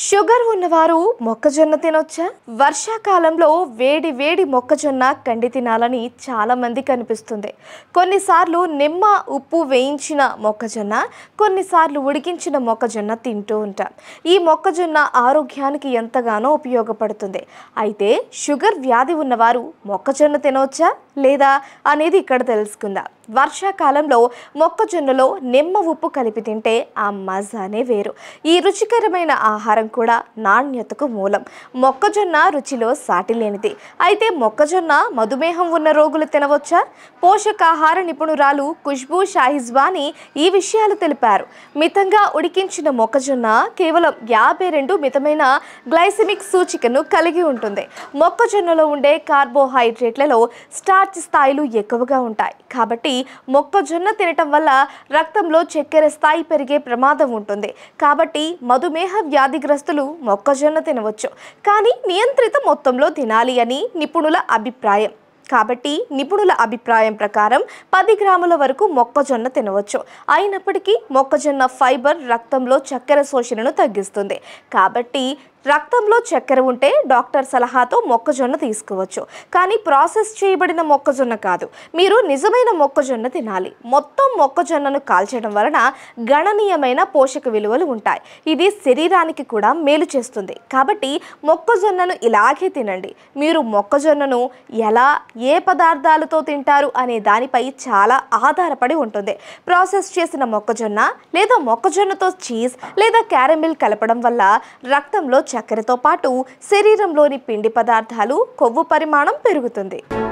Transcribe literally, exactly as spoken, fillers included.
Sugar ఉన్నవారు మొక్కజొన్న తినొచ్చా? వర్షాకాలంలో వేడి వేడి మొక్కజొన్న కండి తినాలని చాలా మంది కనిపిస్తుంది. కొన్నిసార్లు నిమ్మ ఉప్పు వేయించిన మొక్కజొన్న, కొన్నిసార్లు ఉడికించిన మొక్కజొన్న తింటూ ఉంటాం. ఈ మొక్కజొన్న ఆరోగ్యానికి ఎంతగానో ఉపయోగపడుతుంది. అయితే షుగర్ వ్యాధి ఉన్నవారు మొక్కజొన్న తినొచ్చా లేదా అనేది ఇక్కడ తెలుసుకుందాం. వర్షాకాలంలో మొక్కజొన్నలో నిమ్మ ఉప్పు కలిపి తింటే ఆ మజానే వేరు. ఈ రుచికరమైన ఆహారం కూడా నాణ్యతకు మూలం. మొక్కజొన్న రుచిలో సాటి లేనిది. అయితే మొక్కజొన్న మధుమేహం ఉన్న రోగులు తినవచ్చా? పోషకాహార నిపుణురాలు ఖుష్బూ షాహిజ్వానీ ఈ విషయాలు తెలిపారు. మితంగా ఉడికించిన మొక్కజొన్న కేవలం యాభై రెండు మితమైన గ్లైసెమిక్ సూచికను కలిగి ఉంటుంది. మొక్కజొన్నలో ఉండే కార్బోహైడ్రేట్లలో స్టార్చ్ స్థాయిలు ఎక్కువగా ఉంటాయి. కాబట్టి మొక్కజొన్న తినటం వల్ల రక్తంలో చక్కెర స్థాయి పెరిగే ప్రమాదం ఉంటుంది. కాబట్టి మధుమేహ వ్యాధిగ్రస్తులు మొక్కజొన్న తినవచ్చు, కానీ నియంత్రిత మొత్తంలో తినాలి అని నిపుణుల అభిప్రాయం. కాబట్టి నిపుణుల అభిప్రాయం ప్రకారం పది గ్రాముల వరకు మొక్కజొన్న తినవచ్చు. అయినప్పటికీ మొక్కజొన్న ఫైబర్ రక్తంలో చక్కెర శోషణను తగ్గిస్తుంది. కాబట్టి రక్తంలో చక్కెర ఉంటే డాక్టర్ సలహాతో మొక్కజొన్న తీసుకోవచ్చు, కానీ ప్రాసెస్ చేయబడిన మొక్కజొన్న కాదు. మీరు నిజమైన మొక్కజొన్న తినాలి. మొత్తం మొక్కజొన్నను కాల్చడం వలన గణనీయమైన పోషక విలువలు ఉంటాయి. ఇది శరీరానికి కూడా మేలు చేస్తుంది. కాబట్టి మొక్కజొన్నను ఇలాగే తినండి. మీరు మొక్కజొన్నను ఎలా, ఏ పదార్థాలతో తింటారు అనే దానిపై చాలా ఆధారపడి ఉంటుంది. ప్రాసెస్ చేసిన మొక్కజొన్న లేదా మొక్కజొన్నతో చీజ్ లేదా క్యారమిల్ కలపడం వల్ల రక్తంలో చక్కెరతో పాటు శరీరంలోని పిండి పదార్థాలు, కొవ్వు పరిమాణం పెరుగుతుంది.